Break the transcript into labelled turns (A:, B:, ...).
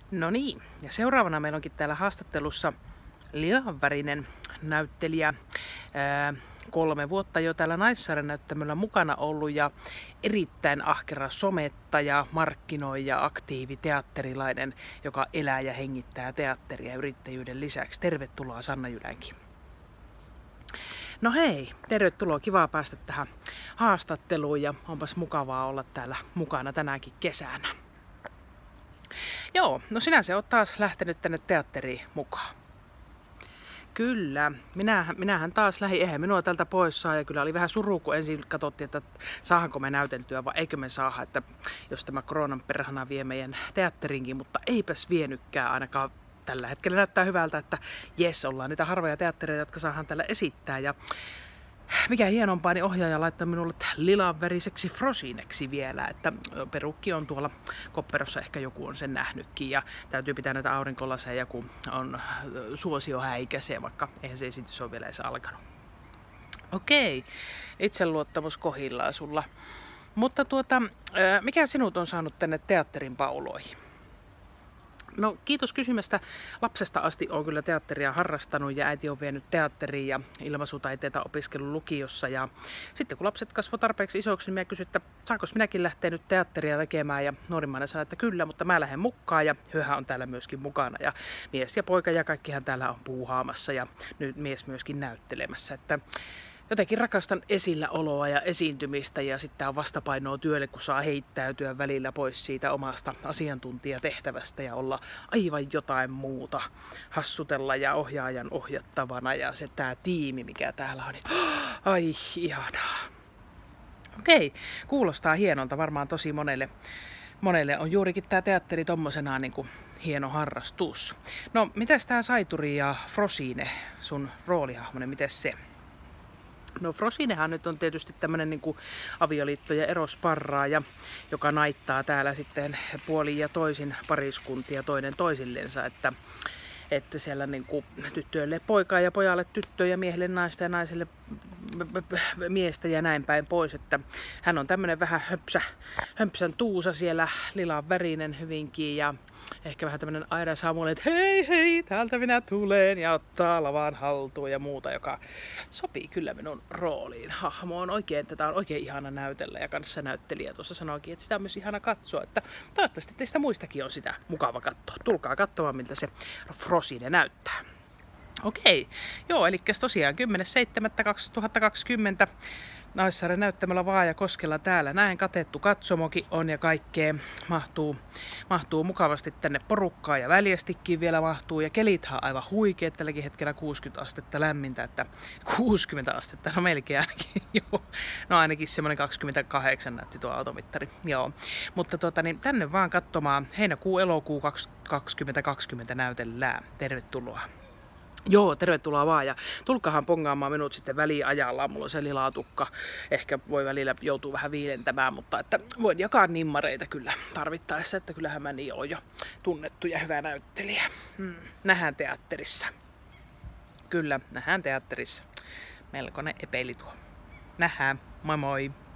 A: No niin, ja seuraavana meillä onkin täällä haastattelussa lilanvärinen näyttelijä. 3 vuotta jo täällä Naissaaren näyttämöllä mukana ollut ja erittäin ahkera somettaja, markkinoija, aktiivi teatterilainen, joka elää ja hengittää teatteria yrittäjyyden lisäksi. Tervetuloa Sanna Jylänki. No hei, tervetuloa. Kivaa päästä tähän haastatteluun ja onpas mukavaa olla täällä mukana tänäänkin kesänä. Joo, no sinä oot taas lähtenyt tänne teatteriin mukaan. Kyllä, minähän taas lähdin, eihän minua tältä pois saa ja kyllä oli vähän suru, kun ensin katsottiin, että saahanko me näyteltyä vai eikö me saada, että jos tämä koronan perhana vie meidän teatteriinkin, mutta eipäs vienykkää ainakaan. Tällä hetkellä näyttää hyvältä, että jes, ollaan niitä harvoja teattereita, jotka saadaan täällä esittää. Ja mikä hienompaa, niin ohjaaja laittaa minulle lilanväriseksi frosineksi vielä, että perukki on tuolla kopperossa, ehkä joku on sen nähnytkin ja täytyy pitää näitä aurinkolaseja, kun on suosiohäikäisiä, vaikka eihän se esitys ole vielä edes alkanut. Okei, itseluottamus kohillaan sulla. Mutta mikä sinut on saanut tänne teatterin pauloihin? No kiitos kysymästä. Lapsesta asti olen kyllä teatteria harrastanut ja äiti on vienyt teatteriin ja ilmaisutaiteita opiskellut lukiossa. Ja sitten kun lapset kasvoivat tarpeeksi isoksi, niin minä kysyin, että saanko minäkin lähteä nyt teatteria tekemään. Ja nuorimmainen sanoi, että kyllä, mutta mä lähden mukaan ja hyöhän on täällä myöskin mukana. Ja mies ja poika ja kaikkihan täällä on puuhaamassa ja nyt mies myöskin näyttelemässä. Että jotenkin rakastan esilläoloa ja esiintymistä ja sitten on vastapainoa työlle, kun saa heittäytyä välillä pois siitä omasta asiantuntijatehtävästä ja olla aivan jotain muuta, hassutella ja ohjaajan ohjattavana ja se tää tiimi, mikä täällä on, niin ai ihanaa. Okei, kuulostaa hienolta varmaan tosi monelle on juurikin tää teatteri tommosenaan niin kuin hieno harrastus. No, mitäs tää Saituri ja Frosine, sun roolihahmonen, mites se? No Frosinehan nyt on tietysti tämmönen niinku avioliitto- ja erosparraaja, joka naittaa täällä sitten puolin ja toisin pariskuntia toinen toisillensa, että siellä niinku tyttöille poikaa ja pojalle tyttöä ja miehelle naista ja naiselle miestä ja näin päin pois, että hän on tämmönen vähän hömpsän tuusa siellä, lilan värinen hyvinkin ja ehkä vähän tämmönen Aira Samuel, että hei, täältä minä tulen ja ottaa lavan haltuun ja muuta, joka sopii kyllä minun rooliin. Hahmo on tätä on oikein ihana näytellä ja kanssa näyttelijä tuossa sanoikin, että sitä on myös ihana katsoa, että toivottavasti teistä muistakin on sitä mukava katsoa. Tulkaa katsomaan, miltä se Frosine näyttää. Okei, joo, eli tosiaan 10.7.2020 Naissaaren näyttämällä Vaajakoskella täällä näin katettu katsomokin on ja kaikkea mahtuu mukavasti tänne porukkaa ja väljästikin vielä mahtuu ja kelithän on aivan huikeet tälläkin hetkellä 60 astetta lämmintä, että 60 astetta, no melkein ainakin, joo, no ainakin semmoinen 28 näytti tuo automittari, joo, mutta niin tänne vaan katsomaan heinäkuu-elokuu 2020 näytellään, tervetuloa. Joo, tervetuloa vaan ja tulkahan pongaamaan minut sitten väliajallaan. Mulla on se lilatukka. Ehkä voi välillä joutua vähän viilentämään, mutta että voin jakaa nimmareita kyllä tarvittaessa, että kyllähän mä niin olen jo tunnettu ja hyvä näyttelijä. Nähdään teatterissa. Kyllä, nähdään teatterissa. Melkoinen epeili tuo. Nähdään. Moi moi!